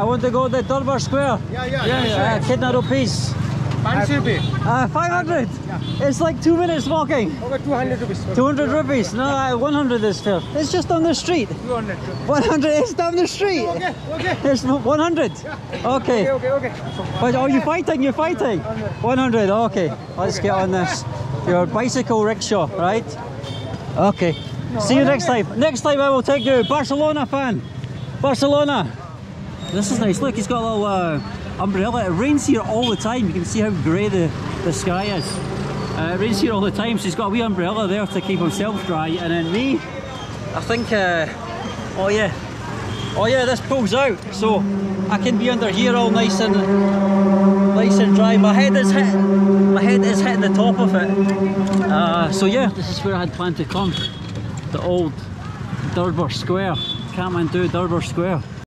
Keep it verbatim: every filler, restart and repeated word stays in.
want to go to Durbar Square. Yeah, yeah, Yeah, yeah. Uh, Kitna rupees? five hundred. Uh, five hundred? Yeah. It's like two minutes walking. Okay, two hundred rupees. two hundred rupees? No, uh, one hundred is fair. It's just down the street. two hundred. one hundred is down the street. Okay, okay. It's one hundred? Yeah. Okay. Okay, okay, okay. But are you fighting? You're fighting? one hundred, okay. Let's get on this. Your bicycle rickshaw, right? Okay. See you next time. Next time I will take you. Barcelona fan. Barcelona. This is nice. Look, he's got a little uh, umbrella. It rains here all the time. You can see how grey the, the sky is. Uh, it rains here all the time, so he's got a wee umbrella there to keep himself dry. And then me, I think, uh, oh yeah. Oh yeah, this pulls out, so I can be under here all nice and nice and dry. My head is hitting, my head is hitting the top of it. Uh, so yeah, this is where I had planned to come. The old Durbar Square, Kathmandu Durbar Square.